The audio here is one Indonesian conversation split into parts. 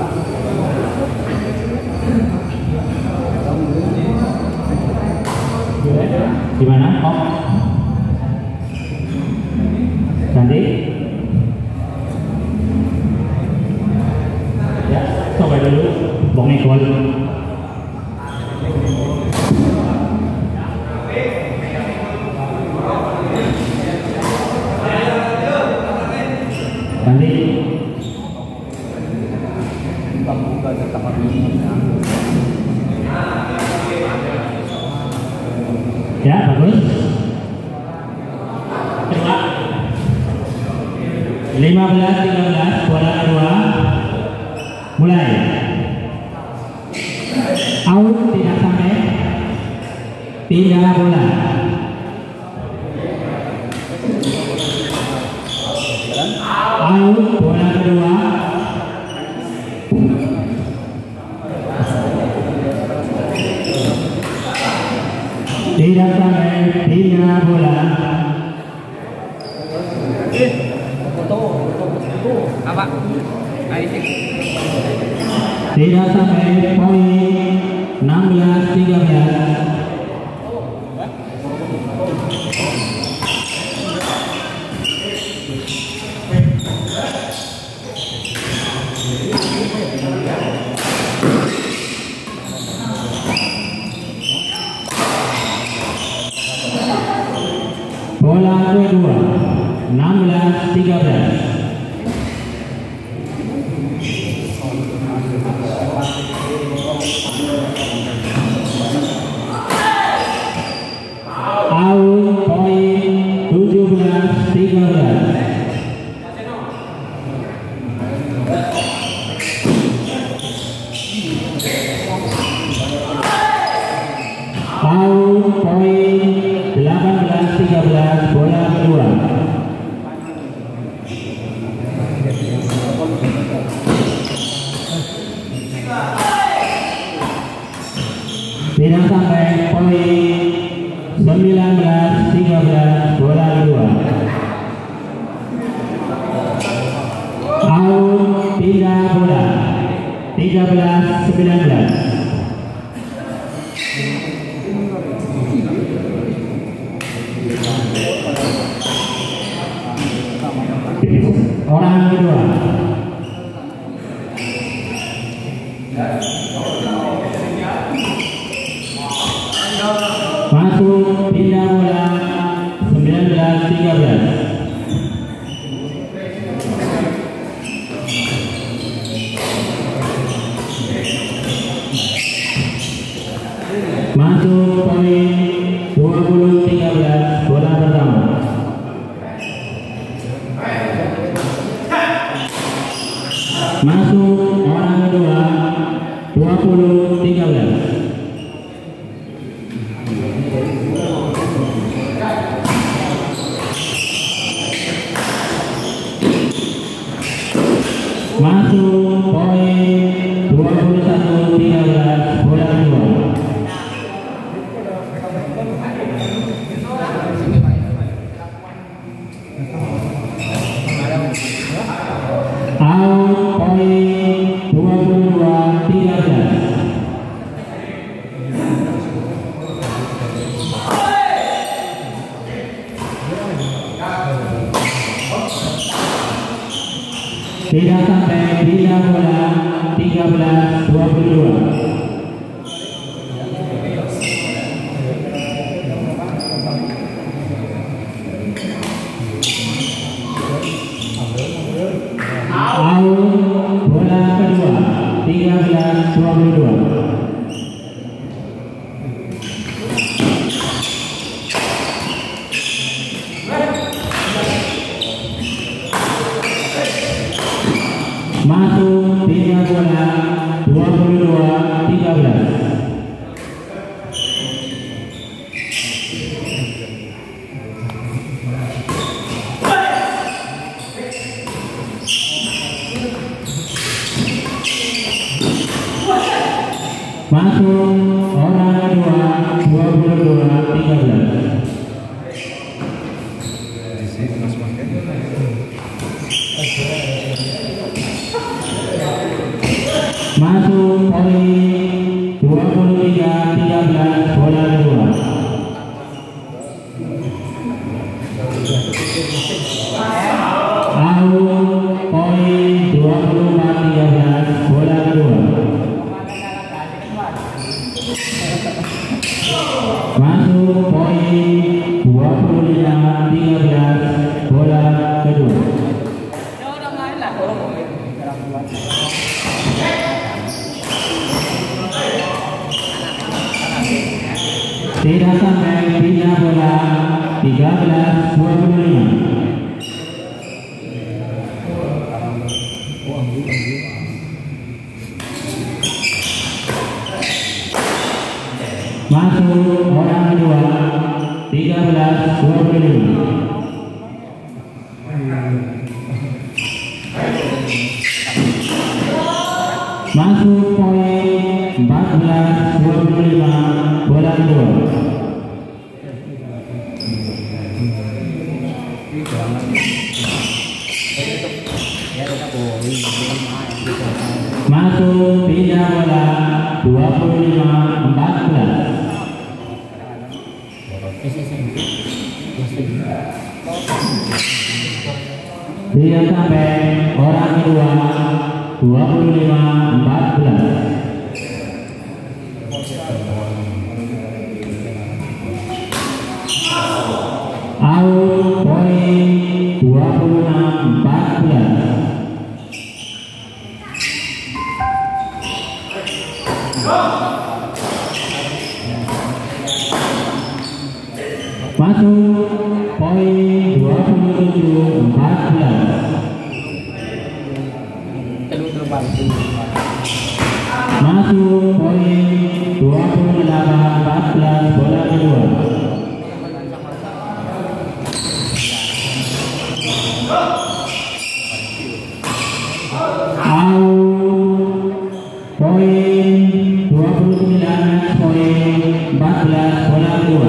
Gimana? Oh. Cantik. Ya, coba dulu. Bongnya gol. Cantik. Ya, bagus. Kedua. 15-13, bola kedua. Mulai. Out, tidak sampai. Pindah bola. Out, bola kedua. Tidak sampai, pindah bola. Apa? Tidak sampai, poin 16-13. Bola kedua 16-13. Out, poin 17-13. Out, poin 18-13, bola kedua. Tidak sampai, poin 19-13, bola kedua. Out, pindah bola. 13-19. Orang kedua. Masuk, pindah bola. 19-13. Masuk, poin 20-13, bola pertama. Masuk, orang kedua. 20-13. Masuk, poin 21-13, bola kedua. Out, poin 22-13. Tidak sampai, pindah bola. 13-22. Out, bola kedua. 13-22. Masuk, pindah bola. 22-13. Masuk, orang kedua. 22-13. Masuk poin 23-13 bola kedua. Out poin 24-13 bola kedua. Masuk poin 25-13 bola kedua. Tidak sampai pindah bola 13-25. Masuk orang kedua 13-25. Masuk poin 14-25 bola kedua. Masuk pindah bola 25-14. Tidak sampai orang kedua 25-14. Out poin 26-14. Masuk poin 27-14. Masuk poin 28-14 bola kedua. Out poin 29 poin 14 bola kedua.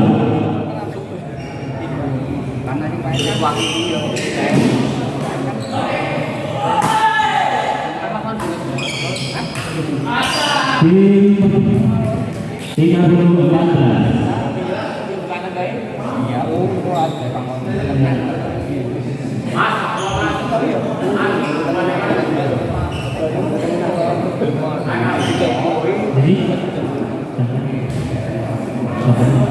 Tim 30-14. Jadi